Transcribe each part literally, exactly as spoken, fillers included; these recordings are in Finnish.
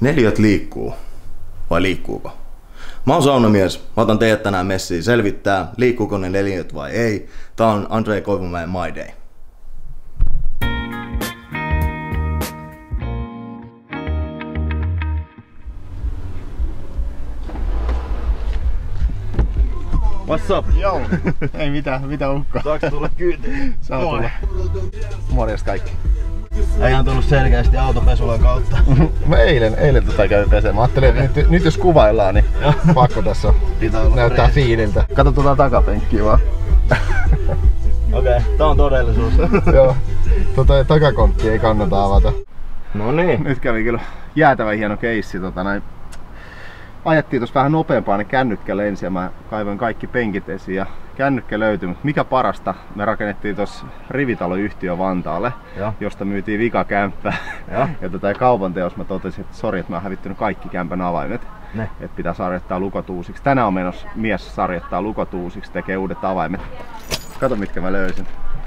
Neliöt liikkuu. Vai liikkuuko? Mä oon saunamies. Mä otan teidät tänään messiin selvittää, liikkuuko ne neliöt vai ei. Tää on Andre Koivumäen My Day. What's up? Joo. Ei mitään, mitä ukko. Saaks tulla kyytiin? Saa tulla. Morjes kaikki. Ei on tullut selkeästi autopesulan kautta. Mä eilen, eilen tota kävin pesemään. Mä ajattelin, että nyt, nyt jos kuvaillaan, niin pakko tässä näyttää fiililtä. Kato tuota takapenkkiä vaan. Okei, okay, tää on todellisuus. Joo, tota takakonttia ei kannata avata. No niin. Nyt kävi kyllä jäätävän hieno keissi. Tota, näin. Ajettiin tuossa vähän nopeampaa, niin kännykkä lensi ja mä kaivoin kaikki penkit esiin ja kännykkä löytyi. Mutta mikä parasta, me rakennettiin tuossa rivitaloyhtiö Vantaalle, ja. josta myytiin vikakämppää. Ja, ja tota, kaupan teos mä totesin, että sori, että mä oon hävittänyt kaikki kämpän avaimet. Että pitää sarjattaa lukot uusiksi. Tänään on menossa mies sarjattaa lukot uusiksi, tekee uudet avaimet. Kato mitkä mä löysin.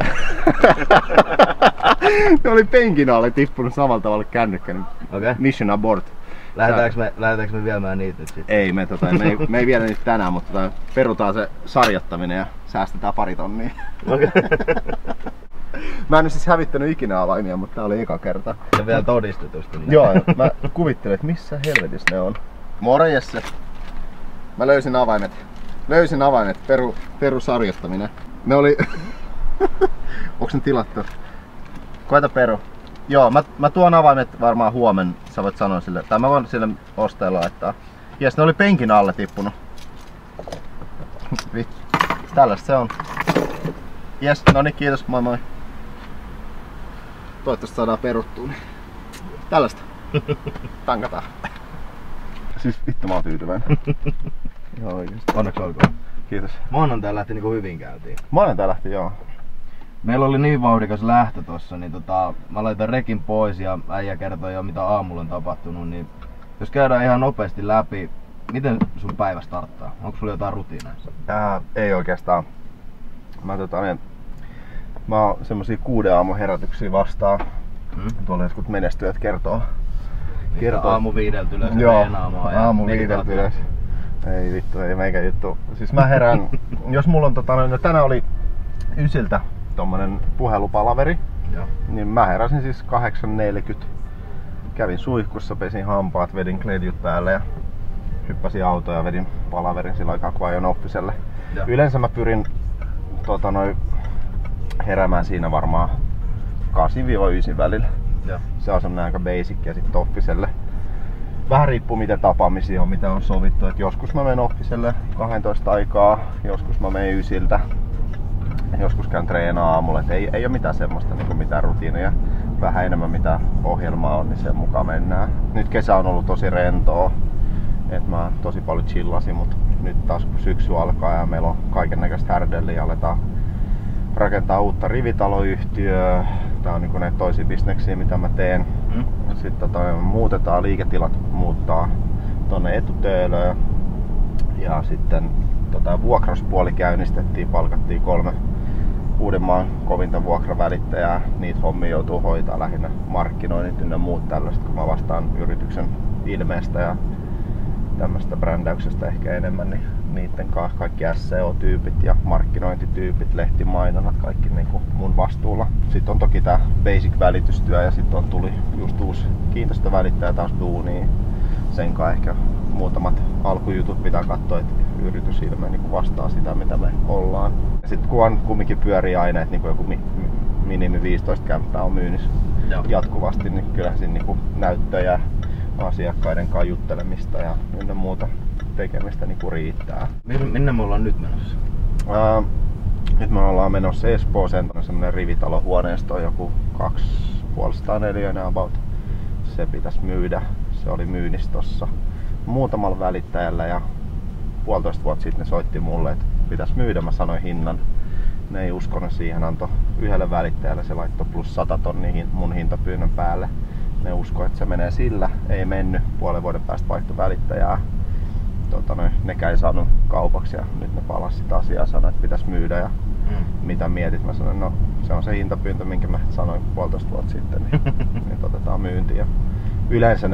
Ne oli penkin alle tippunut samalla tavalla kännykkä. Okay. Mission abort. Lähdetäänkö me, lähdetäänkö me viemään niitä nyt sitten? Ei, me, tota, me, ei, me ei viedä niitä tänään, mutta tota, perutaan se sarjattaminen ja säästetään pari tonnia. Okay. Mä en siis hävittänyt ikinä avaimia, mutta tää oli eka kerta. Ja vielä todistetusti. Joo, mä kuvittelin, että missä helvetissä ne on. Morjesse. Mä löysin avaimet. Löysin avaimet, peru, perusarjottaminen. Ne oli... Onks ne tilattu? Koeta peru. Joo, mä, mä tuon avaimet varmaan huomenna, sä voit sanoa sille, tai mä voin sille ostajalle laittaa. Jes, ne oli penkin alle tippunut. Tällaista se on. Jes, no niin, kiitos, moi moi. Toivottavasti saadaan peruttua. Niin. Tällaista. Tankataan. Siis vittu mä oon tyytyväinen. Joo oikeesti. Onneksi olkoon. Kiitos. Maanantai lähti niinku hyvin käyntiin. Maanantai lähti, joo. Meillä oli niin vauhdikas lähtö tossa, niin tota, mä laitan rekin pois ja äijä kertoi jo mitä aamulla on tapahtunut, niin jos käydään ihan nopeasti läpi, miten sun päivä starttaa? Onko sulla jotain rutiineja? Ää, ei oikeastaan. Mä, tota, niin, mä oon semmosia kuuden aamun herätyksiä vastaan. Hmm? Tuolla jotkut menestyjät kertoo. kertoo. Aamu viideltä ylös ja reenaamaan ja aamu viideltä ylös. Ei vittu, ei meikä juttu. Siis mä herään, jos mulla on tota, no tänään oli ysiltä tommonen puhelupalaveri, ja. Niin mä heräsin siis kahdeksan neljäkymmentä. Kävin suihkussa, pesin hampaat, vedin kledjut päälle ja hyppäsin autoon ja vedin palaverin sillä aikaa kun ajoin Offiselle. Ja. Yleensä mä pyrin tota, noi, heräämään siinä varmaan kahdeksan yhdeksän välillä. Ja. Se on semmonen aika basic ja sit Offiselle. Vähän riippuu miten tapaamisia on, mitä on sovittu. Et joskus mä menen Offiselle kaksitoista aikaa, joskus mä menen ysiltä. Joskus käyn treenaa aamulla, et ei, ei ole mitään semmoista niin mitään rutiineja. Vähän enemmän mitä ohjelmaa on, niin sen mukaan mennään. Nyt kesä on ollut tosi rentoa, et mä tosi paljon chillasin, mutta nyt taas kun syksy alkaa ja meillä on kaikennäköistä härdelliä, aletaan rakentaa uutta rivitaloyhtiöä. Tää on niinku näitä toisia bisneksiä mitä mä teen. Mm. Sitten tota, muutetaan liiketilat, muuttaa tonne Etutöölöön ja sitten tota, vuokrauspuoli käynnistettiin, palkattiin kolme Uudenmaan kovinta vuokravälittäjää. Niitä hommia joutuu hoitaa lähinnä markkinoinnit ynnä muut tällaiset, kun mä vastaan yrityksen ilmeestä ja tämmöistä brändäyksestä ehkä enemmän, niin niitten kanssa kaikki S E O-tyypit ja markkinointityypit, lehtimainonnat, kaikki niin kuin mun vastuulla. Sitten on toki tää basic-välitystyö ja sitten on tuli just uusi kiinteistövälittäjä taas duuniin. Sen kanssa ehkä muutamat alkujutut pitää katsoa, että yritys ilme niin vastaa sitä mitä me ollaan. Sitten kun on kumminkin pyörii aina, että niin joku mi minimi viisitoista kämppää on myynnissä jatkuvasti, niin kyllähän siinä niin näyttöjä, asiakkaiden kanssa juttelemista ja ynnä muuta tekemistä niin riittää. Minne me ollaan nyt menossa? Ää, nyt me ollaan menossa Espooseen, semmonen rivitalohuoneisto, joku kaksisataaviisikymmentä neliöinen about. Se pitäisi myydä. Se oli myynnissä tossa muutamalla välittäjällä ja puolitoista vuotta sitten ne soitti mulle, että pitäisi myydä. Mä sanoin hinnan. Ne ei uskonut siihen, antoi yhdelle välittäjälle, se laittoi plus sata tonnia mun hintapyynnön päälle. Ne uskoi, että se menee sillä. Ei mennyt. Puolen vuoden päästä vaihtoi välittäjää. Tota, ne, nekään ei saanut kaupaksi ja nyt ne palasi sitä asiaa ja sanoi, että pitäisi myydä. Ja mm. mitä mietit? Mä sanoin, no se on se hintapyyntö, minkä mä sanoin puolitoista vuotta sitten, niin, niin otetaan myyntiin. Ja yleensä ne sit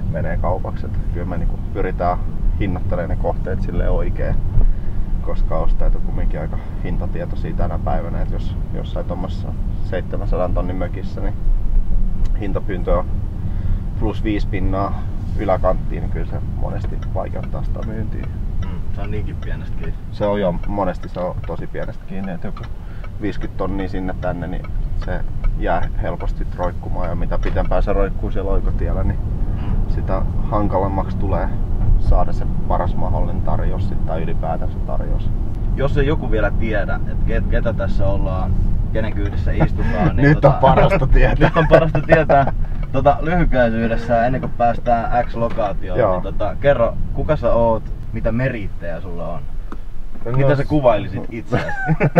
menee kaupaksi. Et kyllä me niinku pyritään hinnoittelemaan ne kohteet silleen oikein, koska ostajat on kumminkin aika hintatietoisia tänä päivänä. Et jos jossain tuommoisessa seitsemänsadan tonnin mökissä niin hintapyyntö on plus viisi pinnaa yläkanttiin, niin kyllä se monesti vaikeuttaa sitä myyntiä. Mm, se on niinkin pienestä kiinni. Se on jo, monesti se on tosi pienestä kiinni, että joku viisikymmentä tonnia sinne tänne, niin se jää helposti roikkumaan, ja mitä pitempään se roikkuu siellä oikotiellä, niin mm. sitä hankalammaksi tulee saada se paras mahdollinen tarjous tai ylipäätään se tarjous. Jos ei joku vielä tiedä, että ketä tässä ollaan, kenen kyydissä istutaan, niin nyt tota, on parasta tietää. Nyt on parasta tietää tota, lyhykäisyydessä ennen kuin päästään X-lokaatioon. Niin, tota, kerro, kuka sä oot, mitä meriittejä sulla on? No, mitä sä kuvailisit itseäsi?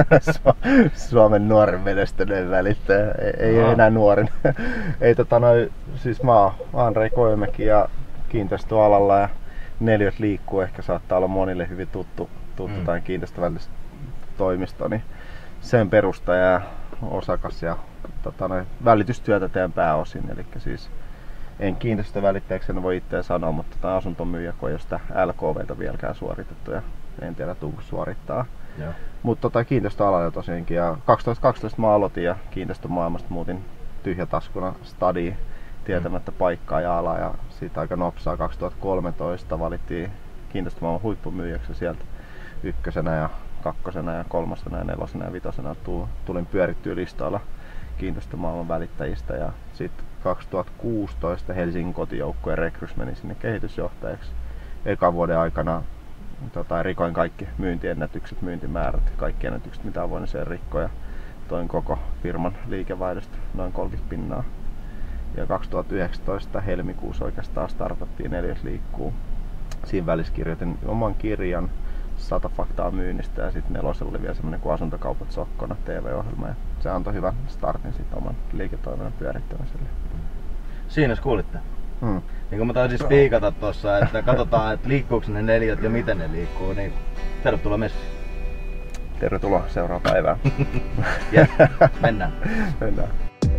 Suomen nuorin menestyneen välittäjä, ei, ei enää nuorin. ei, tota, noi, siis mä oon Andrei Koimäki ja kiinteistöalalla ja Neliöt liikkuu, ehkä saattaa olla monille hyvin tuttu, tuttu mm. tai kiinteistövälitystoimisto, niin sen perustaja ja osakas ja tota, noi, välitystyötä teen pääosin. Eli siis en kiinteistövälittäjäksi en voi itseä sanoa, mutta tämä asuntomyyjä, kun ei ole sitä L K V:tä vieläkään suoritettu ja en tiedä tuunko suorittaa. Mutta tota, kiinteistöalalla tosiaankin ja kaksituhattakaksitoista mä aloitin ja kiinteistömaailmasta muutin tyhjätaskuna stadiin tietämättä paikkaa ja alaa ja siitä aika nopsaa kaksituhattakolmetoista valittiin kiinteistömaailman huippumyyjäksi sieltä ykkösenä ja kakkosena ja kolmosena ja nelosena ja vitosena tulin pyörittyä listoilla kiinteistömaailman välittäjistä ja sitten kaksituhattakuusitoista Helsingin kotijoukkueen rekrys meni sinne kehitysjohtajaksi. Ekan vuoden aikana tota, rikoin kaikki myyntiennätykset, myyntimäärät, kaikki ennätykset mitä on voinut sen rikkoa ja toin koko firman liikevaihdosta noin kolmekymmentä pinnaa. Ja kaksituhattayhdeksäntoista helmikuussa oikeastaan startattiin Neliöt liikkuu. Siinä välissä kirjoitin oman kirjan sata faktaa myynnistä ja sitten nelosella oli vielä semmoinen kuin Asuntokaupat sokkona T V-ohjelma ja se antoi hyvän startin sitten oman liiketoiminnan pyörittämiselle. Siinä kuulitte. Hmm. Niin kuin mä taisin spiikata tossa, että katsotaan, että liikkuuko ne neliöt ja miten ne liikkuu, niin tervetuloa messiin. Tervetuloa seuraavaan päivään. Yes, mennään. mennään.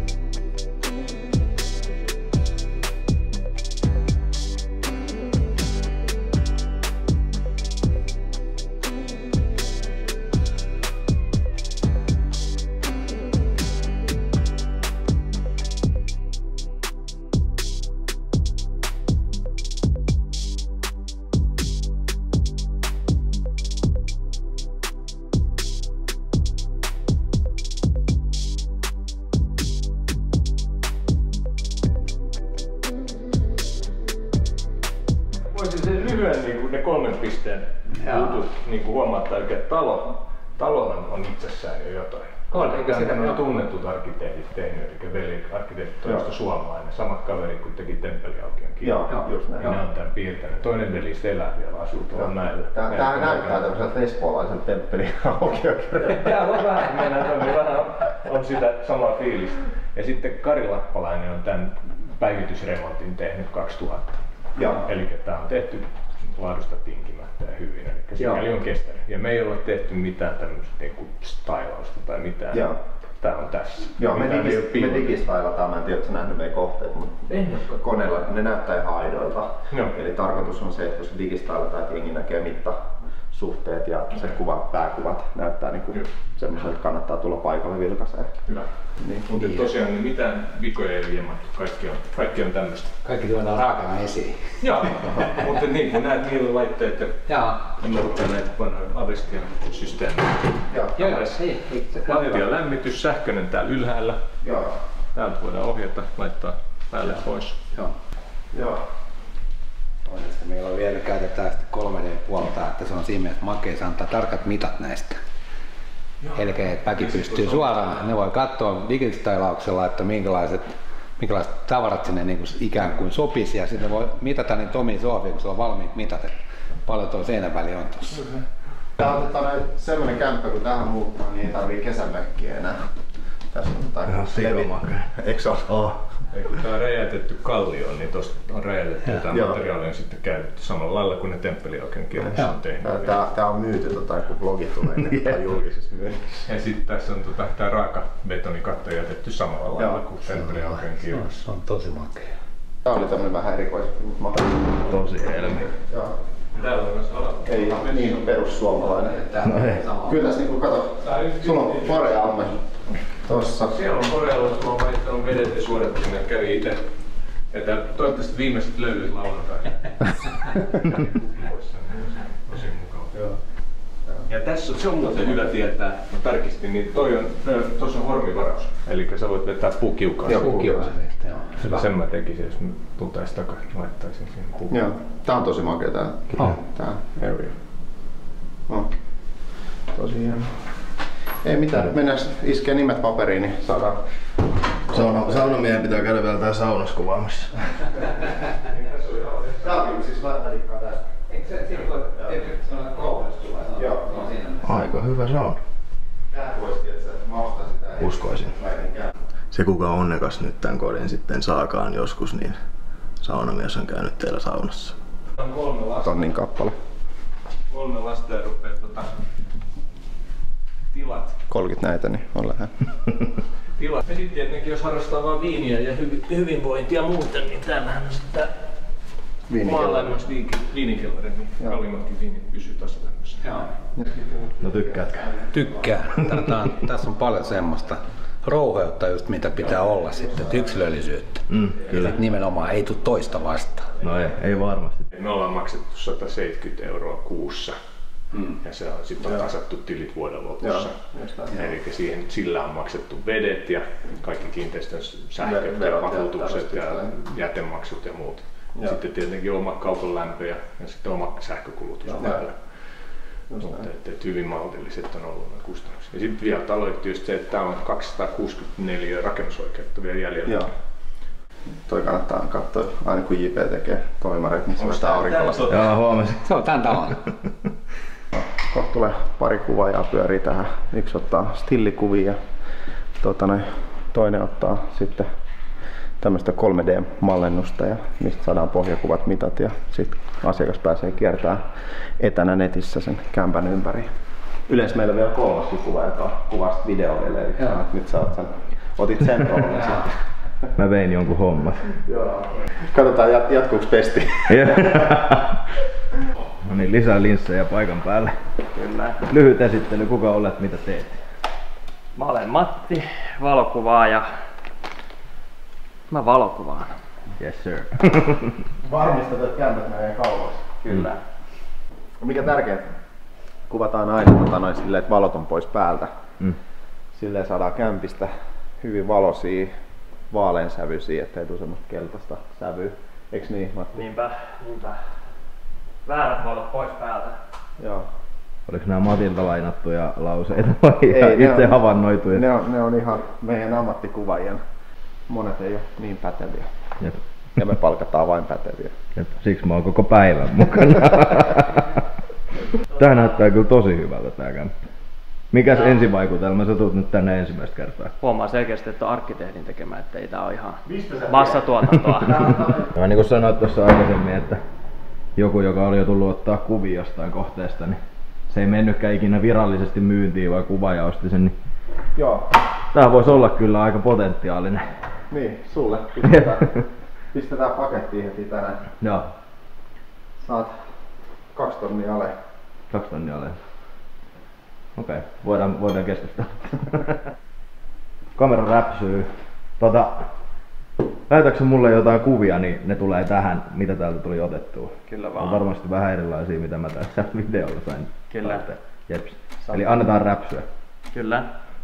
Niin ne kolmen pisteen jutut niin huomaattaa, että talo, talohan on itsessään jo jotain. On, eikä sitä on tunnetut arkkitehdit tehnyt, eli veli-arkkitehtitoimisto suomalainen, samat kaverit kuin teki Temppeliaukion kirja. Joo, just näin. Ja ne on tämän piirtänyt. Toinen velistä elää vielä, asuu tuolla näillä. Tää, tää näyttää tämmöiseltä espoolaiselta Temppeliaukion kirjalta. Tää on vähän, mennään vähän on sitä samaa fiilistä. Ja sitten Kari Lappalainen on tämän päivitysremontin tehnyt kaksituhatta. Eli tää on tehty laadusta tinkimättä ja hyvin, eli sikäli on kestänyt. Ja me ei olla tehty mitään tämmöistä niinku stylausta tai mitään. Joo. Tää on tässä. Joo, me, digis, me digistailataan, mä en tiedä, ootko sä nähnyt meidän kohteet, mutta koneella ne näyttää ihan aidoilta. Joo. Eli tarkoitus on se, että jos digistailataan, että jengi näkee mittasuhteet ja se kuva, pääkuvat näyttää niinku semmoiselta, että kannattaa tulla paikalle vilkaiseen. Hyvä. Niin. Mutta tosiaan niin mitään vikoja ei liemattu, kaikki on, kaikki on tämmöistä. Kaikki tuodaan raakana esiin. Joo, mutta niin kuin näet niillä laitteet ja innoittaneet vanhoja Avestian systeemejä. Joo, joo, ei, lattia lämmitys, sähköinen täällä ylhäällä. Joo. Täältä voidaan ohjata, laittaa päälle pois. Joo. Joo. Toisesta meillä on vielä käytetään kolme D-puolta, että se on siinä mielessä makea, se antaa tarkat mitat näistä. Eli että väki pystyy suoraan, ne voi katsoa digistailauksella, että minkälaiset, minkälaiset tavarat sinne niin kuin ikään kuin sopisi ja sitten voi mitata niitä omia sohvia, kun se on valmiit mitat, että paljon tuo seinän väli on tuossa. Tää on tota, semmoinen kämppä, kun tähän muuttaa, niin ei tarvii kesämökkiä enää. Tässä on tota, eikö se ole? Oh. Ei, kun tää on räjäytetty kallioon, niin tosta on räjäytetty ja tämä materiaali on sitten käytetty samalla lailla kuin ne Temppeliaukion kirjassa on tehnyt. Tää, tää on myyty, tota, kun blogi tulee, niin tää on julkisessa myynnissä. Ja sitten tässä on tota, tää raaka betonikatto jätetty samalla lailla kuin Temppeliaukion kirjassa. Se on tosi makea. Tää oli tämmönen vähän erikoisempi, mutta mä tosi helmi. Joo. Täällä on myös ala. Ei niin perussuomalainen. No ei. Kyllä tässä niinku kato, sulla on pareja amme tossa. Siellä on Korealassa, mä oon vaihtanut vedet ja suodattimet, ja kävin ite. Että toivottavasti viimeiset löylyt lauantaina. Tosi mukava. Joo. Ja tässä on, se on muuten hyvä tietää, mä tarkistin, niin toi on, tuossa on hormivaraus. Eli sä voit vetää puukiukaan. Joo, puukiukaan. Hyvä. Sen mä tekisin, jos mä tultais takaisin, laittaisin siihen puukiukaan. Joo. Tää on tosi makea tää, Oh. tää area. No. Tosi hieno. Ei mitään, mennään iskee nimet paperiin, niin saadaan. Sauna, saunamiehen pitää käydä vielä tää saunassa kuvaamassa. Tää on siis vähän välikkaa tästä. Eikö se siinä ole sellainen kauheasti vai? Joo. Aika hyvä sauna. Tää voisi tietää, että mä ostan sitä. Uskoisin. Se kuka onnekas nyt tän kodin sitten saakaan joskus, niin saunamies on käynyt teillä saunassa. On kolme lasta. Tonnin kappale. Kolme lasta ja rupee tota, tilat. kolmekymmentä näitä, niin on lähellä. tilat. Ja sitten tietenkin jos harrastaa vaan viiniä ja hyvi, hyvinvointia muuten, niin täällähän on sitten maalämmössä viinikellari, niin kalliimmatkin viinit pysyy tasalämmössä. Joo. No tykkäätkö? Tykkään. Tätä on, tässä on paljon semmoista rouheutta just mitä pitää olla sitten, yksilöllisyyttä. Mm, kyllä. Ja nimenomaan ei tule toista vastaan. No ei, ei varmasti. Me ollaan maksettu sata seitsemänkymmentä euroa kuussa. Mm. Ja se on sitten on tasattu tilit vuoden lopussa. Eli siihen, sillä on maksettu vedet ja kaikki kiinteistön sähköt ja vakuutukset ja jätemaksut ja muut. Ja sitten tietenkin oma kaupan lämpö ja, ja sitten oma sähkökulutus päällä. Mutta että, että hyvin maltilliset on ollut nämä kustannukset. Ja sitten vielä taloyhtiöstä se, että tämä on kaksisataakuusikymmentäneljä rakennusoikeutta vielä jäljellä. Joo. Toi kannattaa katsoa aina kun J P tekee toimareita, niin se on sitä aurinkolasta. Joo, huomasin. Se on tän talon. Kohta tulee pari kuvaajaa pyörii tähän. Yksi ottaa stillikuvia ja tuota, noin, toinen ottaa sitten tämmöistä kolme D-mallennusta ja mistä saadaan pohjakuvat, mitat ja sitten asiakas pääsee kiertämään etänä netissä sen kämpän ympäri. Yleensä meillä on vielä kolmaskin kuva, joka kuvasta videoille, eli nyt sä oot sen, otit sen roolin sitten. Mä vein jonkun hommat. Joo. Katsotaan jat- jatkuuko pesti. No niin, lisää linssejä paikan päälle. Kyllä. Lyhyt esittely, kuka olet, mitä teet? Mä olen Matti, valokuvaaja. Mä valokuvaan. Yes sir. Varmistat, että kämpät menee kauas. Kyllä. Mikä tärkeintä? Kuvataan aina tota, noin silleen, että valot on pois päältä. Mm. Silleen saadaan kämpistä hyvin valoisia, vaaleansävyisiä, ettei tule semmoista keltaista sävyä. Eiks niin, Matti? Niinpä, niinpä. Väärät valot pois päältä. Joo. Oliko nämä Matilta lainattuja lauseita vai Ei, itse on, havainnoituja? Ne on, ne on ihan meidän ammattikuvaajien. Monet ei ole niin päteviä. Jep. Ja me palkataan vain päteviä. Jep. Siksi mä oon koko päivän mukana. Tää näyttää kyllä tosi hyvältä tää kämppä. Mikäs Joo. ensivaikutelma? Sä tulet nyt tänne ensimmäistä kertaa. Huomaa selkeästi, että on arkkitehdin tekemä, ettei tää ole ihan massatuotantoa. No, niin kuin sanoit tuossa aikaisemmin, että joku, joka oli jo tullut ottaa kuvia jostain kohteesta, niin se ei mennytkään ikinä virallisesti myyntiin, vai kuvaaja osti sen. Niin Joo. tää voisi olla kyllä aika potentiaalinen. Niin, sulle pistetään, pistetään pakettiin heti tänään. Joo. Saat kaksi tonnia ale. Kaksi tonnia alle. Okei, okay. voidaan, voidaan keskustella. Kamera räpsyy. Tota, lähetätkö mulle jotain kuvia, niin ne tulee tähän, mitä täältä tuli otettua. Kyllä vaan. On varmasti vähän erilaisia, mitä mä tässä videolla sain. Kyllä. Taite. Jeps. Eli annetaan räpsyä. Kyllä.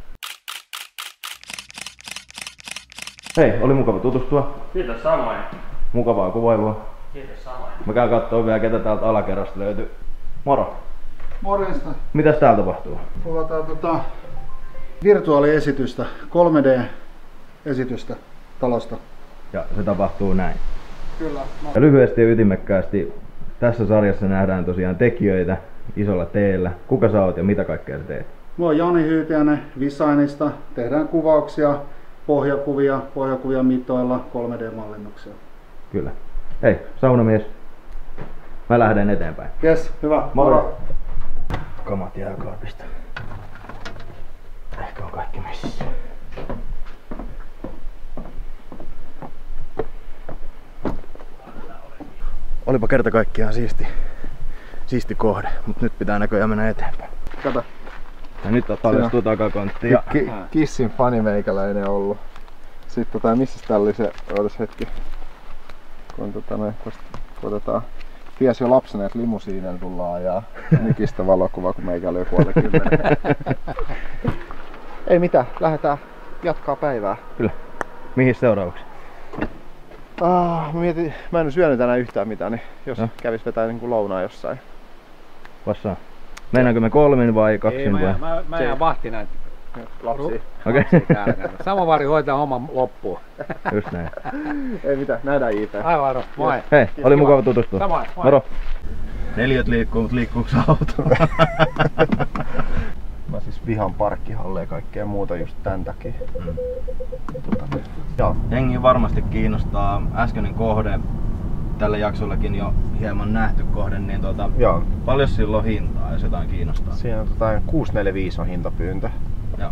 Hei, oli mukava tutustua. Kiitos samoin. Mukavaa kuvailua. Kiitos samoin. Mä käyn kattoo vielä, ketä täältä alakerrasta löytyy. Moro. Morjesta. Mitäs täällä tapahtuu? Kuvataan tota virtuaaliesitystä, kolme D-esitystä talosta. Ja se tapahtuu näin. Kyllä. Ja lyhyesti ja ytimekkäästi tässä sarjassa nähdään tosiaan tekijöitä isolla teellä. Kuka sä oot ja mitä kaikkea sä teet? Mä oon Jani Hyytiäinen Designista. Tehdään kuvauksia, pohjakuvia, pohjakuvia mitoilla, kolme D-mallinnuksia. Kyllä. Hei, saunamies. Mä lähden eteenpäin. Jes, hyvä. Moro. Kamat jääkaapista. Ehkä on kaikki messissä. olipa kerta kaikkiaan siisti, siisti kohde, mutta nyt pitää näköjään mennä eteenpäin. Kato. Ja nyt paljastuu takakontti. Ja... Ki- Kissin fanimeikäläinen ollut. Sitten tota, missä tää oli se, ootas hetki. Kun tota noin, tosta otetaan. Ties jo lapsena, että limusiineen tullaan ja Nikistä valokuva, kun meikä oli joku alle kymmenen. Ei mitään, lähdetään jatkaa päivää. Kyllä. Mihin seuraavaksi? Ah, mä mietin, mä en syönyt tänään yhtään mitään, niin jos no. kävis vetää niin kuin lounaa jossain. Vassaa. Mennäänkö me kolmin vai kaksin? Ei, mä, vai? mä, mä jään vahti näin. Lapsia. Okei. Okay. Samovari hoitaa homman loppuun. Just näin. Ei mitään, nähdään J P. Aivan aro, moi. Hei, oli mukava tutustua. Samoin, moi. Moro. Neliöt liikkuu, mutta liikkuuko auto? Mä siis vihan parkkihalleja ja kaikkea muuta just tän takia. Mm. Tota, joo. Jengi varmasti kiinnostaa äskeinen kohde, tällä jaksollakin jo hieman nähty kohde, niin tuota, joo. Paljon sillä on hintaa, jos jotain kiinnostaa? Siinä on tota, kuusi neljä viisi on hintapyyntö. Joo.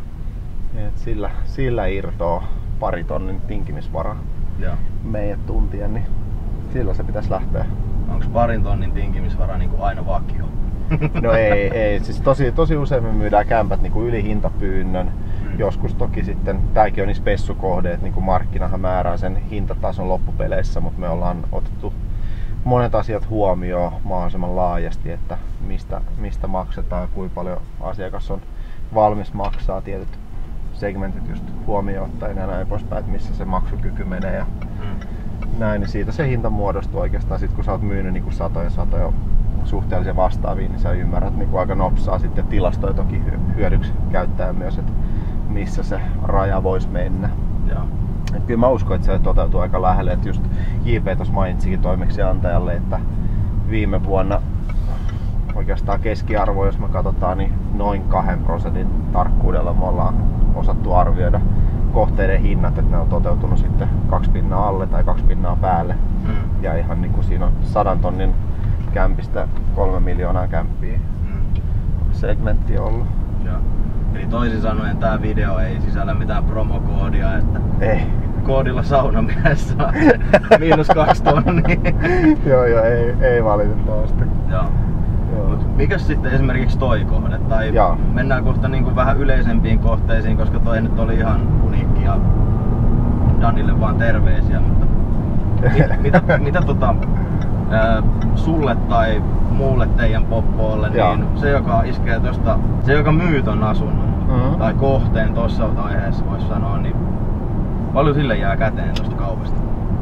Et sillä, sillä irtoaa pari tonnin tinkimisvara joo. meidän tuntien, niin sillä se pitäisi lähteä. Onko parin tonnin tinkimisvara niin kuin aina vakio? No ei, ei. Siis tosi, tosi usein me myydään kämpät niin kuin yli hintapyynnön. Mm. Joskus toki sitten, tääkin on niin spessukohde, että niin kuin markkinahan määrää sen hintatason loppupeleissä, mutta me ollaan otettu monet asiat huomioon mahdollisimman laajasti, että mistä, mistä maksetaan, kuinka paljon asiakas on valmis maksaa, tietyt segmentit just huomioon ottaen ja näin poispäin, että missä se maksukyky menee ja mm. näin, niin siitä se hinta muodostuu oikeastaan sit kun sä oot myynyt niin kuin satoja satoja suhteellisen vastaaviin, niin sä ymmärrät niin kuin aika nopsaa sitten tilastoja toki hyödyksi käyttää myös, että missä se raja voisi mennä. Joo. Et kyllä mä uskon, että se toteutuu aika lähelle, että just J P tuossa mainitsikin toimeksiantajalle, että viime vuonna oikeastaan keskiarvo, jos me katsotaan, niin noin kahden prosentin tarkkuudella me ollaan osattu arvioida kohteiden hinnat, että ne on toteutunut sitten kaksi pinnaa alle tai kaksi pinnaa päälle. Mm. Ja ihan niin kuin siinä on sadan tonnin kämpistä kolme miljoonaa kämppiä mm. segmentti ollut. Joo. Eli toisin sanoen tää video ei sisällä mitään promokoodia, että ei. Koodilla saunamies saa miinus kaksi tonnia. Joo joo, ei, ei valitettavasti. Joo. Mut mikäs sitten esimerkiksi toi kohde? Tai Joo. mennään kohta niinku vähän yleisempiin kohteisiin, koska toi nyt oli ihan uniikki ja Danille vaan terveisiä, mutta mit, mitä, mitä tota, ää, sulle tai muulle teidän poppoolle, niin se joka iskee tosta, se joka myy ton asunnon mm-hmm. tai kohteen tossa aiheessa voisi sanoa, niin paljon sille jää käteen tosta kaupasta?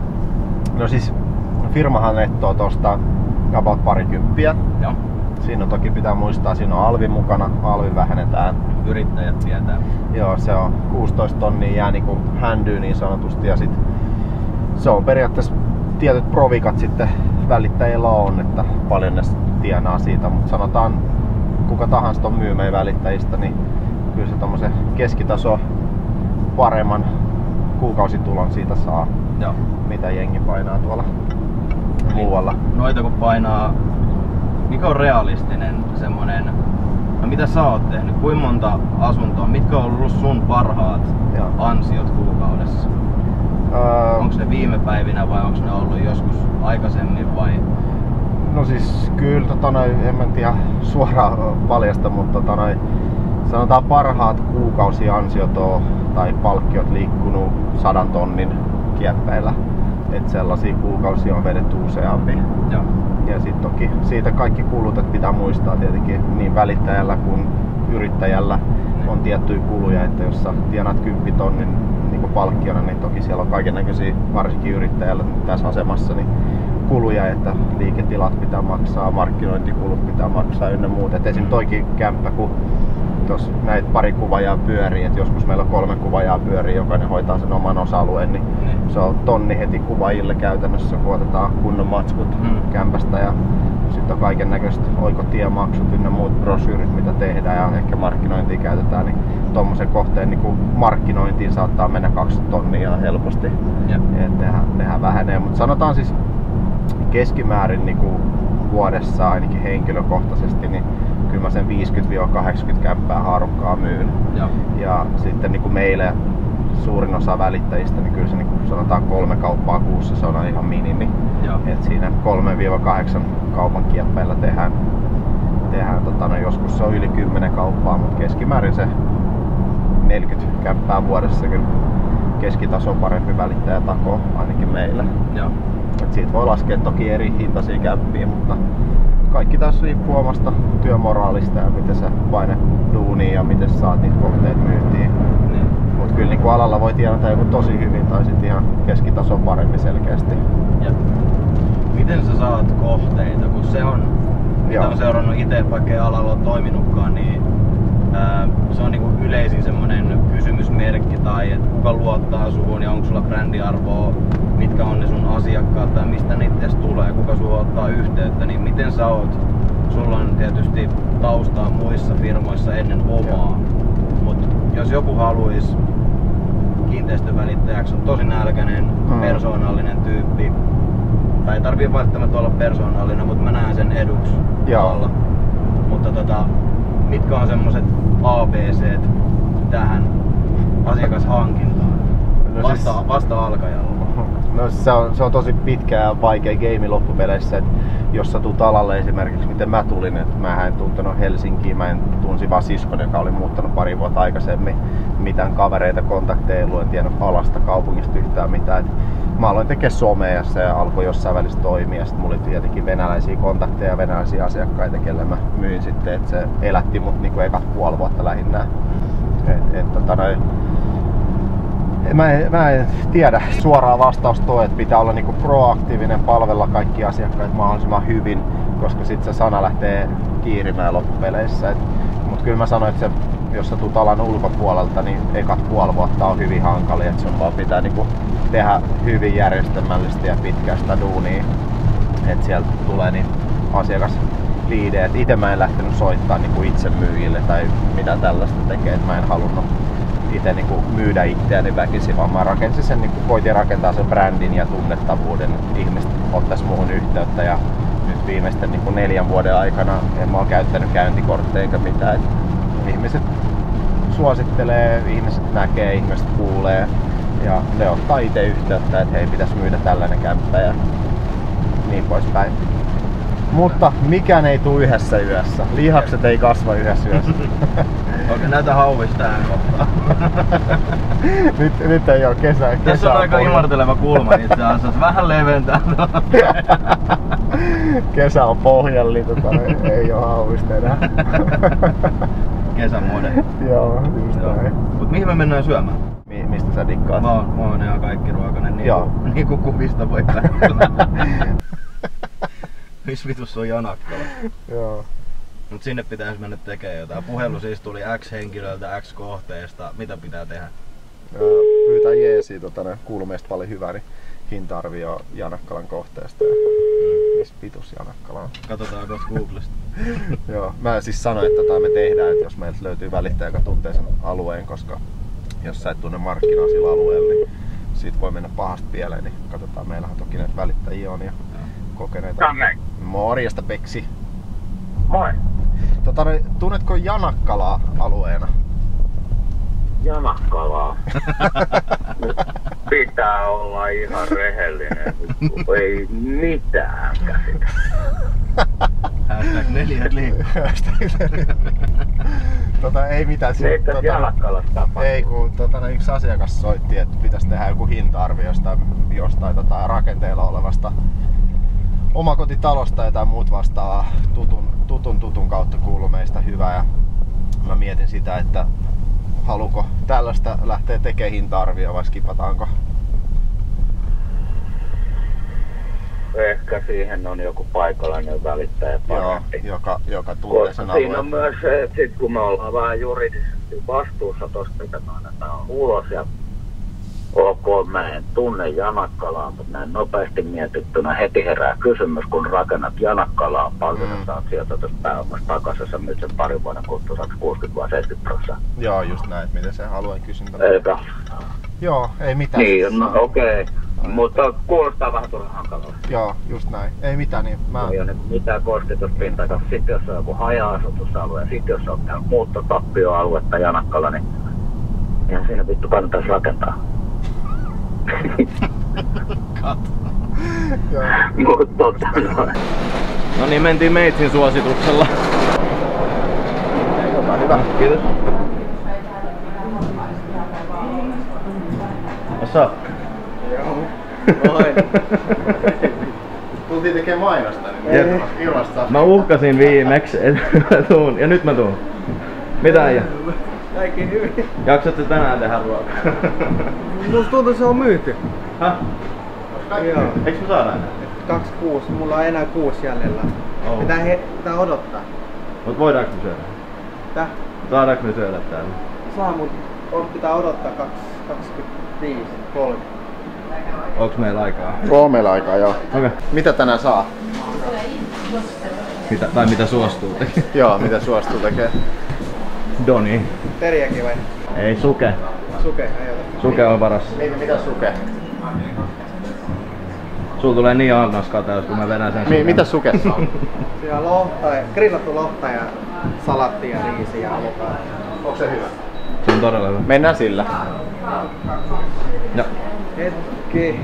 No siis firmahan nettoo tosta about parikymppiä. Joo. Siinä on toki pitää muistaa, siinä on alvi mukana, alvi vähennetään. Yrittäjät tietää. Joo, se on kuusitoista tonnia jää niinku händyy niin sanotusti ja sit se on periaatteessa tietyt provikat sitten välittäjillä on, että paljon ne tienaa siitä, mutta sanotaan kuka tahansa ton myy meidän välittäjistä, niin kyllä se tommosen keskitaso paremman kuukausitulon siitä saa, joo. mitä jengi painaa tuolla muualla. Noita kun painaa, mikä on realistinen semmonen, no mitä sä oot tehnyt, kuinka monta asuntoa, mitkä on ollut sun parhaat joo. ansiot kuukaudessa? Öö, onko ne viime päivinä vai onko ne ollut joskus aikaisemmin vai? No siis kyllä, tota noin, en mä tiedä suoraan paljasta, mutta tota noin, sanotaan parhaat kuukausiansiot on, tai palkkiot liikkunut sadan tonnin kieppeillä. Et sellaisia kuukausia on vedetty useampi. Joo. Ja sitten toki siitä kaikki kulut, että pitää muistaa tietenkin niin välittäjällä kuin yrittäjällä on tiettyjä kuluja, että jos sä tienaat kymmenen tonnin niin palkkiona, niin toki siellä on kaikennäköisiä, varsinkin yrittäjällä tässä asemassa, niin kuluja, että liiketilat pitää maksaa, markkinointikulut pitää maksaa ynnä muuta. Et esim. Toikin kämppä, kun tuossa näitä pari kuvaajaa pyörii, että joskus meillä on kolme kuvaajaa pyörii, jokainen hoitaa sen oman osa-alueen, niin mm. se on tonni heti kuvaajille käytännössä, kun otetaan kunnon matskut mm. kämpästä ja sitten on kaiken näköiset oikotiemaksut ynnä muut brosyyrit, mitä tehdään ja ehkä markkinointia käytetään, niin tuommoisen kohteen niin kuin markkinointiin saattaa mennä kaksi tonnia helposti. Yeah. Et nehän, nehän vähenee, mutta sanotaan siis keskimäärin niin kuin vuodessa ainakin henkilökohtaisesti, niin kyllä mä sen viisikymmentä kahdeksankymmentä kämppää haarukkaa myyn. Ja, ja sitten niin kuin meille suurin osa välittäjistä, niin kyllä se niin kuin sanotaan kolme kauppaa kuussa, se on ihan minimi. Et siinä kolmesta kahdeksaan kaupan kieppeillä tehdään, tehdään tota, no joskus se on yli kymmenen kauppaa, mutta keskimäärin se neljäkymmentä kämppää vuodessa kyllä keskitaso on parempi välittäjätako ainakin meillä. Joo. Et siitä voi laskea toki eri hintaisia kämppiä, mutta kaikki taas riippuu omasta työmoraalista ja miten sä painat duunia ja miten sä saat niitä kohteita myyntiin. Niin. Mut kyllä niin alalla voi tienata joku tosi hyvin tai sit ihan keskitason paremmin selkeästi. Ja miten sä saat kohteita, kun se on, mitä on seurannut itse, vaikka ei alalla ole toiminutkaan, niin ää, se on niinku yleisin semmonen kysymysmerkki tai että kuka luottaa suhun ja onko sulla brändiarvoa, mitkä on ne sun asiakkaat tai mistä niitä edes tulee, kuka sulla ottaa yhteyttä, niin miten sä oot? Sulla on tietysti taustaa muissa firmoissa ennen omaa, mutta jos joku haluaisi kiinteistövälittäjäksi, on tosi nälkäinen, hmm. persoonallinen tyyppi, tai ei tarvii välttämättä olla persoonallinen, mutta mä näen sen eduksi alla. Mutta tota, mitkä on semmoset A B C:t tähän asiakashankintaan? No Vasta, siis, vasta alkajalla. No se on, se on tosi pitkä ja vaikea game loppupeleissä, että jos sä tuut alalle esimerkiksi miten mä tulin, että mä en tuntenut Helsinkiä, mä en tunsi vaan siskon, joka oli muuttanut pari vuotta aikaisemmin, mitään kavereita, kontakteja, en tiennyt alasta, kaupungista yhtään mitään. Et mä aloin tekemään somea ja se alkoi jossain välissä toimia ja sit mulla oli tietenkin venäläisiä kontakteja ja venäläisiä asiakkaita, kelle mä myin sitten, että se elätti mut niinku ekat puoli vuotta lähinnä. Et, et, tota noin, Mä en, mä en tiedä suoraa vastausta toi, että pitää olla niinku proaktiivinen, palvella kaikki asiakkaat mahdollisimman hyvin, koska sit se sana lähtee kiirimään loppupeleissä. Mut kyllä mä sanoin, että se, jos sä tuut alan ulkopuolelta, niin ekat puoli vuotta on hyvin hankali, että sun vaan pitää niinku tehdä hyvin järjestelmällistä ja pitkästä duunia, että sieltä tulee niin asiakasliidejä. Itse mä en lähtenyt soittaa niinku itse myyjille tai mitä tällaista tekee, että mä en halunnut itse niinku myydä itseäni väkisin, vaan mä rakensin sen, niinku koitin rakentaa sen brändin ja tunnettavuuden, että ihmiset ottais muuhun yhteyttä ja nyt viimeisten niinku neljän vuoden aikana en mä oo käyttänyt käyntikortteja eikä mitään. Et ihmiset suosittelee, ihmiset näkee, ihmiset kuulee ja ne ottaa itse yhteyttä, että hei, pitäis myydä tällainen kämppä ja niin poispäin. Mutta mikään ei tule yhdessä yössä. Lihakset ei kasva yhdessä yössä. Okei, näitä hauvista tähän kohtaan. nyt, nyt ei oo kesä. kesä Tässä on, on aika imarteleva kulma itse asiassa. Vähän leventää. Kesä on pohjalla, niin tota, ei, ei oo hauvista enää. Kesän mode. Joo, just Joo. näin. Mut mihin me mennään syömään? Mi- mistä sä dikkaat? Mä oon, mä oon ihan kaikki ruokainen, niin, kuin, niin kuin kuvista voi päätellä. Missä vitussa on Janakkala? Joo. Mut sinne pitäis mennä tekemään jotain. Puhelu siis tuli X henkilöltä X kohteesta. Mitä pitää tehdä? Pyytää jeesiä, tota, ne kuuluu meistä paljon hyvää, niin hinta-arvio Janakkalan kohteesta. Mm. Missä vitus Janakkala on? Katsotaan kohta Googlesta. Joo, mä siis sanoin, että tota me tehdään, että jos meiltä löytyy välittäjä, joka tuntee sen alueen, koska jos sä et tunne markkinaa sillä alueella, niin siitä voi mennä pahasti pieleen, niin katsotaan, meillähän toki näitä välittäjiä on ja kokeneita. Tänne. Morjesta, Peksi. Moi. Tota, tunnetko Janakkalaa alueena? Janakkalaa. Pitää olla ihan rehellinen, ei mitään käsitä. Hashtag neljä liikkuu. tota, ei mitään. Mitä tota, Janakkalassa tapahtuu? Ei, kun tota, yksi asiakas soitti, että pitäisi tehdä joku hinta-arvio jostain, jostain tota, rakenteella olevasta omakotitalosta ja jotain muut vastaavaa. Tutun, tutun tutun kautta kuuluu meistä hyvää. Ja mä mietin sitä, että haluuko tällaista lähteä tekemään hinta-arvioa vai skipataanko? Ehkä siihen on joku paikallinen välittäjä parempi. Joo, joka, joka tuntee sen alueen. Siinä on myös se, että sit kun me ollaan vähän juridisesti vastuussa tosta, mitä me annetaan ulos ja ok, mä en tunne Janakkalaa, mutta näin nopeasti mietittynä heti herää kysymys, kun rakennat Janakkalaa, paljon mm. saat sieltä tuosta pääomasta takaisin, sä myyt sen parin vuoden kuluttua, saat kuusikymmentä vai seitsemänkymmentä prosenttia. Joo, just näin, että miten se alueen kysyntä. Eikä. Joo, ei mitään. Niin, no okei. Okay. Mutta kuulostaa vähän turhan hankalalta. Joo, just näin. Ei mitään, niin mä... Ei ole niin mitään kostituspintaa, koska sitten jos on joku haja-asutusalue ja sitten jos on muuttotappioaluetta Janakkala, niin Ja siinä vittu kannattaisi rakentaa. Kato. Mut totta noin. No niin, mentiin Meitsin suosituksella. Joka hyvä. Kiitos. What's up? Joo. Moi. Tultiin tekemään mainosta, niin ilmasta. Mä uhkasin viimeksi, että tuun, ja nyt mä tuun. Mitä äijä? Kaikki hyvin. Jaksatko tänään tehdä ruokaa? Musta tuntuu se on myyty. Häh? Joo. Eiks me saada enää? kaksi kuusi. Mulla on enää kuusi jäljellä. Oh. Pitää, he, pitää odottaa. Mut voidaanko me syödä? Tää? Saadaanko me syödä täällä? Saa, mut pitää odottaa kaksikymmentäviisi kolmekymmentä. Onks meillä aikaa? On meillä aikaa, joo. Okei. Mitä tänään saa? Mitä, tai mitä suostuu tekemään? Joo, mitä suostuu tekee? Doni. Teriäkin vai? Ei, suke. Suke, ei ota. Suke on paras. Mitä, mitä suke? Sulla tulee niin annas kateus, kun mä vedän sen. Mi- mitä sukessa on? Siellä on lohta, grillattu lohta ja salatti ja riisi ja avokaado. Onko se hyvä? Se on todella hyvä. Mennään sillä. Ja. Hetki.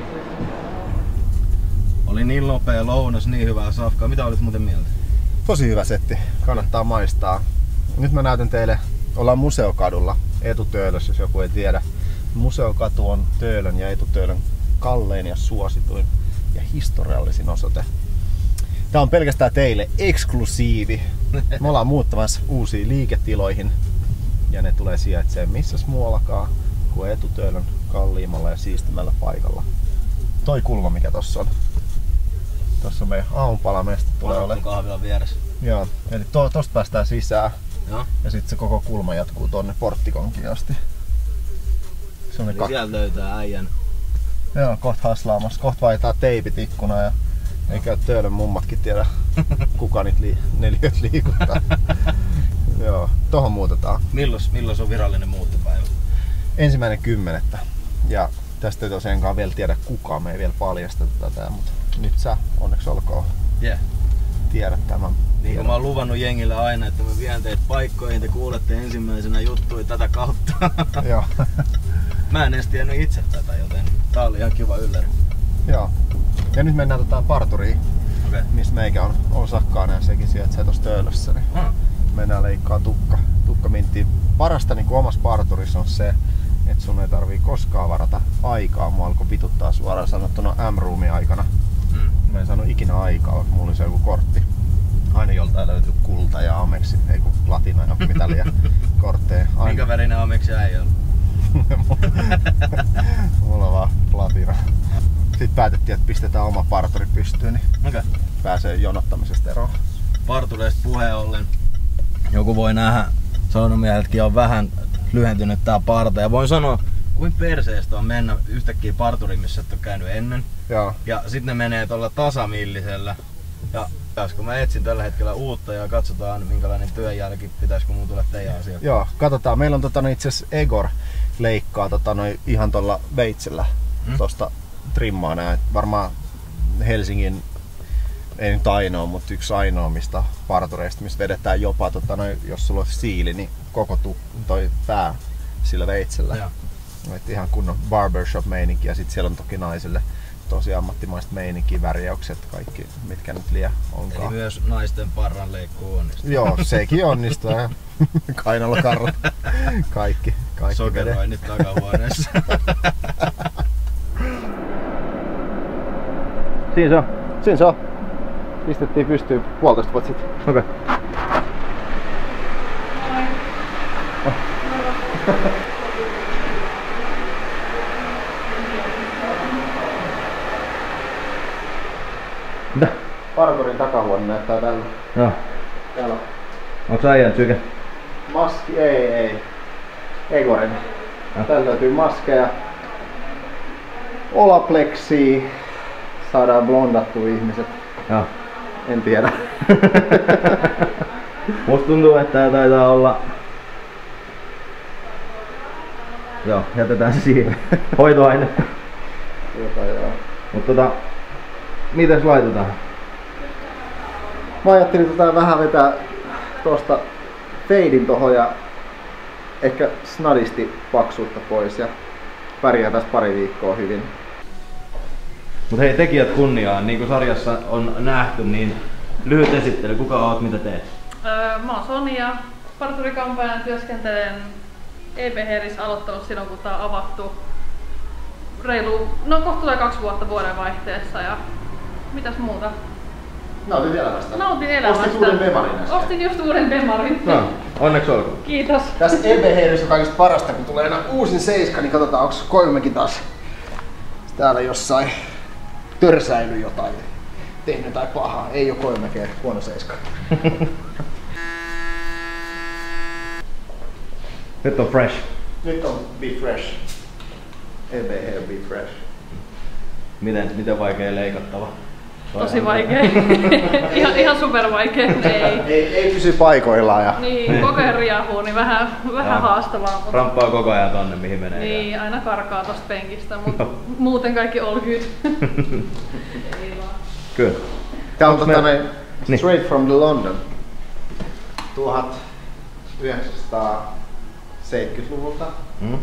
Oli niin nopea lounas, niin hyvää safkaa. Mitä olit muuten mieltä? Tosi hyvä setti. Kannattaa maistaa. Nyt mä näytän teille, ollaan Museokadulla, Eetu-Töölössä, jos joku ei tiedä. Museokatu on Töölön ja Eetu-Töölön kallein ja suosituin ja historiallisin osoite. Tää on pelkästään teille eksklusiivi. Me ollaan muuttamassa uusiin liiketiloihin ja ne tulee sijaitsemaan missäs muuallakaan kuin Eetu-Töölön kalliimmalla ja siistimällä paikalla. Toi kulma mikä tossa on. Tossa on meidän aamupalamesta tulee olemaan. Kahvilan vieressä. Joo, eli to, tosta päästään sisään. Joo. Ja sitten se koko kulma jatkuu tonne porttikonkiin asti. Se on Eli kak... sieltä löytää äijän. Joo, kohta haslaamassa. Kohta vaihtaa teipit ikkunaan ja ei käy Töölön mummatkin tiedä kuka niitä li... neliöt liikuttaa. Joo, tohon muutetaan. Milloin, milloin on virallinen muuttopäivä? Ensimmäinen kymmenettä. Ja tästä ei tosiaankaan vielä tiedä kukaan, me ei vielä paljasteta tätä, mutta nyt sä onneksi olkoon Yeah. tiedät tämän. Niin kuin mä oon luvannut jengille aina, että mä vien teitä paikkoihin, te kuulette ensimmäisenä juttuja tätä kautta. Joo. Mä en edes tiennyt itse tätä, joten tää oli ihan kiva ylläri. Joo. Ja nyt mennään tota parturiin, Okay. missä meikä on osakkaana ja sekin sijaitsee tossa Töölössä. Niin Ah. mennään leikkaa tukka, tukkaminttiin. Parasta niin omassa parturissa on se, että sun ei tarvii koskaan varata aikaa. Mua alkoi vituttaa suoraan sanottuna M-roomin aikana. Mm. Mä en saanut ikinä aikaa, vaikka mulla oli se joku kortti. Aina joltain löytyy kulta ja ameksi, ei kun platina ja mitalia kortteja. Aina. Minkä värinen ameksi ei ollut? Mulla on vaan platina. Sitten päätettiin, että pistetään oma parturi pystyyn, niin Okay. pääsee jonottamisesta eroon. Partureista puheen ollen. Joku voi nähdä, saunomiehetkin on vähän lyhentynyt tää parta. Ja voin sanoa, kuin perseestä on mennä yhtäkkiä parturiin, missä et ole käynyt ennen. Joo. Ja sitten ne menee tuolla tasamillisellä. Ja kun mä etsin tällä hetkellä uutta ja katsotaan minkälainen työnjälki pitäisikö mun tulla teidän asialle. Joo, katsotaan. Meillä on tota, no, itse asiassa Egor leikkaa tota, no, ihan tuolla veitsellä hmm? tosta trimmaa nää. Varmaan Helsingin, ei nyt ainoa, mutta yksi ainoa partureista, missä vedetään jopa, tota, no, jos sulla on siili, niin koko tu, toi pää sillä veitsellä. Joo. Et ihan kunnon barbershop-meininki ja sit siellä on toki naisille tosi ammattimaista meininkiä, värjäykset, kaikki mitkä nyt liian onkaan. Eli myös naisten parran leikkuu onnistuu. Joo, sekin onnistuu. Kainalokarrat, kaikki. kaikki Sokeroinnit takahuoneessa. Siinä se on. Siinä se on. Pistettiin pystyyn puolitoista vuotta sitten. Okei. Okay. Mitä? Parturin takahuone näyttää tällä. Joo. Täällä on. Onks äijän syke? Maski, ei, ei. Egoren. Täällä löytyy maskeja. Olaplexia. Saadaan blondattua ihmiset. Joo. En tiedä. Musta tuntuu, että tää taitaa olla... Joo, jätetään se siihen. Hoitoainetta. Jota, joo. Mut tota... Mites laitetaan? Mä ajattelin tota vähän vetää tosta feidin tohon ja ehkä snadisti paksuutta pois ja pärjää tässä pari viikkoa hyvin. Mut hei, tekijät kunniaan, niin kuin sarjassa on nähty, niin lyhyt esittely, kuka oot, mitä teet? Öö, mä oon Sonia, parturikampaajana työskentelen E B Hairissä, aloittanut silloin kun tää on avattu reilu, no kohta tulee kaksi vuotta vuodenvaihteessa ja mitäs muuta? Nautin elämästä. Nautin elämästä. Ostin uuden Bemarin äsken. Ostin just uuden Bemarin. No, onneksi olkoon. Kiitos. Tässä E B Hairissä on kaikista parasta, kun tulee aina uusin seiska, niin katsotaan onko Koivumäki taas täällä jossain törsäily jotain, tehnyt jotain pahaa. Ei oo Koivumäkeä, huono seiska. Nyt on fresh. Nyt on Be Fresh. E B Hair Be Fresh. Miten, miten vaikea leikattava? Tosi vaikea. ihan, ihan super vaikea. Ei. ei, ei pysy paikoillaan. Ja... Niin, koko ajan riahuu, niin vähän, vähän haastavaa. Mutta... Ramppaa koko ajan tonne mihin menee. Niin, aina karkaa tosta penkistä, mutta muuten kaikki all good. Ei vaan. Kyllä. Tää on tota me... niin. Straight from the London. tuhatyhdeksänsataaseitsemänkymmentäluvulta. Mm.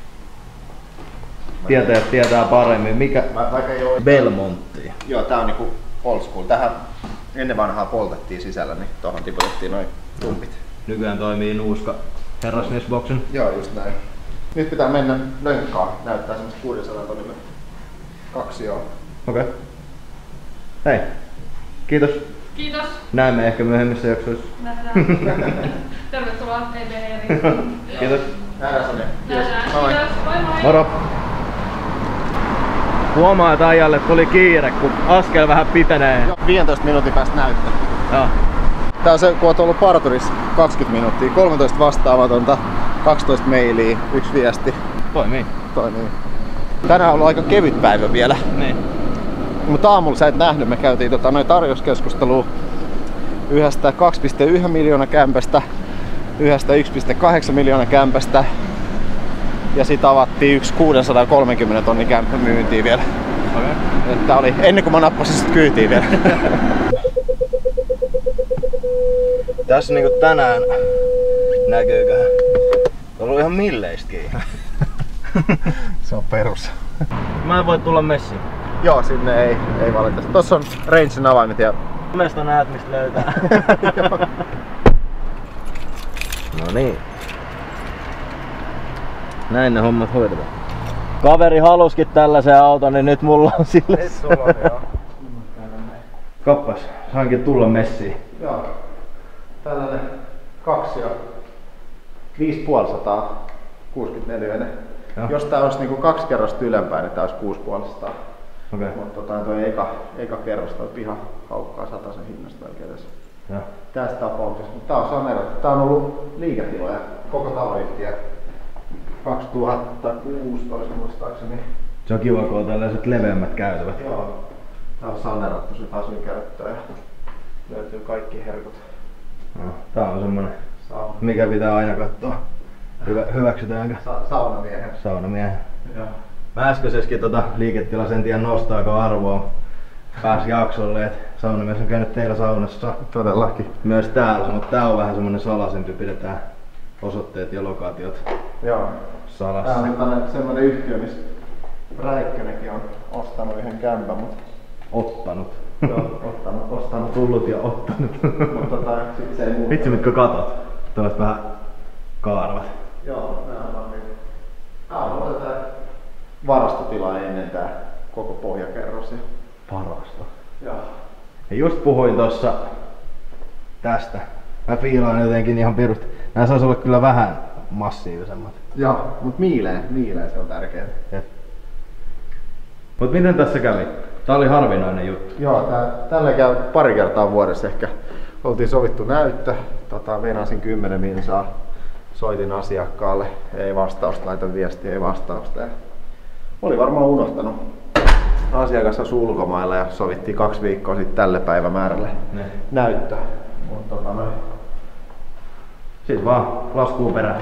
Tietää, tietää paremmin. Mikä? Vaikka ei ole... Belmontti. Joo, tää on niinku old school. Tähän ennen vanhaa poltettiin sisällä, niin tohon tiputettiin noin tumpit. Nykyään toimii nuuska herrasmiesboksen. Joo, just näin. Nyt pitää mennä lönkkaan. Näyttää semmoista kuusisataa tonille. Kaksi joo. Okei. Okay. Hei. Kiitos. Kiitos. Näemme ehkä myöhemmissä jaksoissa. Nähdään. Tervetuloa E B Hairiin. Kiitos. Nähdään Sonja. Nähdään. Kiitos. Moi moi. Moro. Huomaa, että ajalle tuli kiire, kun askel vähän pitenee. viisitoista minuutin päästä näyttää. Joo. Tää on se, kun oot ollut parturissa kaksikymmentä minuuttia, kolmetoista vastaamatonta, kaksitoista mailia, yksi viesti. Toimii. Toimii. Tänään on ollut aika kevyt päivä vielä. Niin. Mutta aamulla sä et nähnyt, me käytiin tota, noin tarjouskeskustelua yhdestä kaksi pilkku yksi miljoonaa kämpästä, yhdestä yksi pilkku kahdeksan miljoonaa kämpästä ja sit avattiin yksi kuusisataakolmekymmentä tonnin kämppä myyntiin vielä. Okay. Että oli ennen kuin mä nappasin sit kyytiin vielä. Tässä niinku tänään näkyyköhän. On ollut ihan milleistä kiinni. Se on perus. Mä en voi tulla messiin. Joo, sinne ei, ei valitettavasti. Tossa on rangein avaimet ja... Mesta näet mistä löytää. No niin. Näin ne hommat hoidetaan. Kaveri haluskin tällaisen auton, niin nyt mulla on sille. Nyt sulla on, joo. Kappas, saankin tulla messiin. Joo. Tällainen kaksi ja viisi puolisataa kuusikymmentäneljä. Jos tää olisi niinku kaksi kerrosta ylempää, niin tää olisi kuusi puolisataa. Okay. Mutta tota, toi eka, eka kerros, toi piha haukkaa sataisen hinnasta oikein tässä. Ja. Tässä tapauksessa. Mutta tää on saneerattu. Tää on ollut liiketiloja koko taloyhtiö kaksituhattakuusitoista muistaakseni. Se on kiva, kun on tällaiset leveämmät käytävät. Joo. Tää on saneerattu sit asuinkäyttöön ja löytyy kaikki herkut. No, tää on semmonen, Sauna. mikä pitää aina katsoa. Hyvä, hyväksytäänkö? Sa saunamiehen. Saunamiehen. Joo. Mä äskeisessäkin tota liiketila sen tiedä nostaako arvoa. Pääsi jaksolle, että saunamies on käynyt teillä saunassa. Todellakin. Myös täällä, mutta tää on vähän semmonen salaisempi, pidetään osoitteet ja lokaatiot Joo. salassa. Tää on semmonen yhtiö, missä Räikkönenkin on ostanut yhden kämpän, mutta... Ottanut. Joo, ottanut, ostanut. Tullut ja ottanut. Mutta tota, sit se ei muuta. Vitsi mitkä katot. Tuollaiset vähän kaarvat. Joo, nää on niin. Tää on ollut tätä varastotilaa ennen tää koko pohjakerros. Parasta. Joo. Ja just puhuin tossa tästä. Mä fiilaan jotenkin ihan pirusti. Nää sais olla kyllä vähän massiivisemmat. Joo, mut miileen, miileen se on tärkeää. Jep. Mut miten tässä kävi? Tää oli harvinainen juttu. Joo, tää, tällä käy pari kertaa vuodessa ehkä. Oltiin sovittu näyttö, tota, venasin kymmenen minsaa, soitin asiakkaalle, ei vastausta, laitan viestiä, ei vastausta. Ja oli varmaan unohtanut. Asiakas asui ulkomailla ja sovittiin kaksi viikkoa sitten tälle päivämäärälle ne. näyttö. Mut, tota, noin. Siis vaan laskuu perään.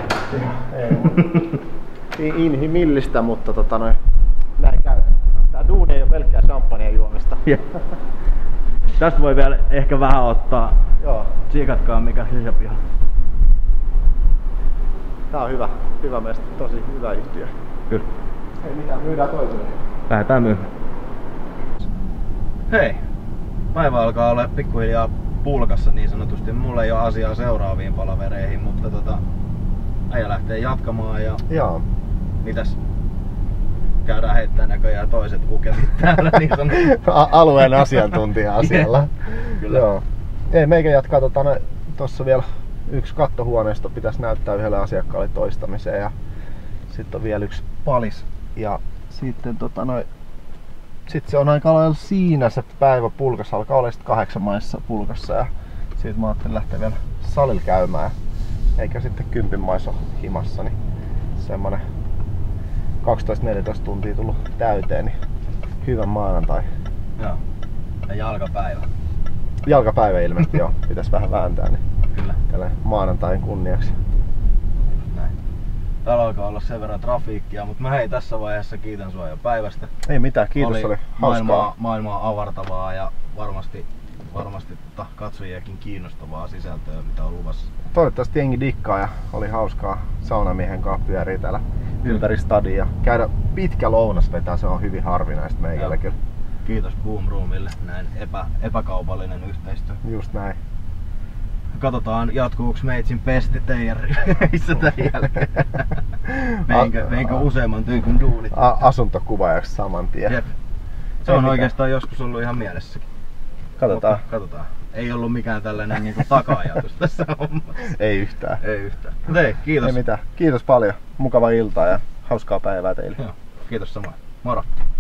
Ei, inhimillistä, mutta tota, noin, näin käy. Tää duuni ei ole pelkkää champagnea juomista. Tästä voi vielä ehkä vähän ottaa. Joo. Tsiikatkaa mikä sisäpiha. tää on hyvä, hyvä mesta, tosi hyvä yhtiö. Kyllä. Ei mitään, myydään toiselle. Lähdetään myymään. Hei! Päivä alkaa olla pikkuhiljaa pulkassa niin sanotusti. Mulla ei ole asiaa seuraaviin palavereihin, mutta tota... äijä lähtee jatkamaan ja... Joo. Mitäs? Käydään heittämään näköjään toiset ukelit täällä niin sanotusti. Alueen asiantuntija asialla. Kyllä. Joo. Ei, meikä jatkaa tota, no, tossa vielä yksi kattohuoneisto pitäisi näyttää yhdelle asiakkaalle toistamiseen ja sitten on vielä yksi palis ja sitten tota no, sit se on aika lailla siinä se päivä pulkassa, alkaa olla sitten kahdeksan maissa pulkassa ja siitä mä ajattelin lähteä vielä salilla käymään eikä sitten kympin maissa himassa, niin semmonen kaksitoista neljätoista tuntia tullut täyteen, niin hyvä maanantai. Joo. Ja jalkapäivä. Jalkapäivä ilmeisesti joo, pitäisi vähän vääntää niin kyllä. Tällä maanantain kunniaksi. Näin. Täällä alkaa olla sen verran trafiikkia, mutta mä hei tässä vaiheessa kiitän sua jo päivästä. Ei mitään, kiitos, oli, oli maailmaa, hauskaa. maailmaa avartavaa ja varmasti, varmasti tota, katsojiakin kiinnostavaa sisältöä, mitä on luvassa. Toivottavasti jengi dikkaa ja oli hauskaa saunamiehen kanssa pyörii täällä ympäri stadia. Käydä pitkä lounas vetää, se on hyvin harvinaista meikällä kyllä. Kiitos Boom Roomille, näin epä, epäkaupallinen yhteistyö. Just näin. Katsotaan jatkuuks meitsin pesti teidän riveissä tän jälkeen. Veinkö, veinkö useamman tyykyn duunit? A- asuntokuvaajaksi saman tien. Jep. Se on oikeastaan joskus ollut ihan mielessäkin. Katsotaan. Mutta, katsotaan. Ei ollut mikään tällainen niinku taka-ajatus tässä hommassa. Ei yhtään. Ei yhtään. Mutta ei, kiitos. Ei mitään. Kiitos paljon. Mukavaa iltaa ja hauskaa päivää teille. Joo. Kiitos samoin. Moro.